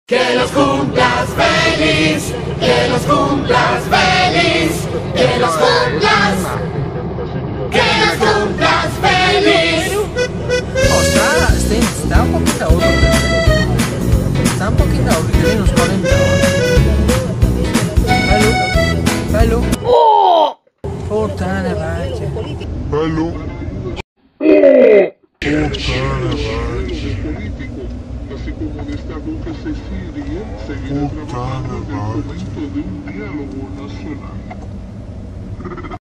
Que los cumplas feliz, que los cumplas feliz, que los cumplas, que los cumplas feliz. Está un poquito aburrido. Está un poquito aburrido, tiene unos 40. Halo. ¡Oh! Puta de vache. Halo. Así como destacó que Cecilia seguirá trabajando en el fomento de un diálogo nacional.